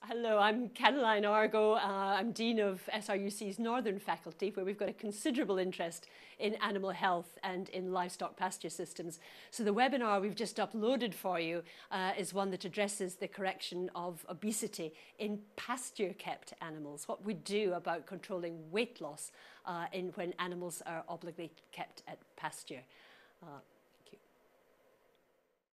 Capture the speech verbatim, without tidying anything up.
Hello, I'm Caroline Argo. Uh, I'm Dean of S R U C's Northern Faculty, where we've got a considerable interest in animal health and in livestock pasture systems. So the webinar we've just uploaded for you uh, is one that addresses the correction of obesity in pasture-kept animals, what we do about controlling weight loss uh, in when animals are obligatly kept at pasture. Uh,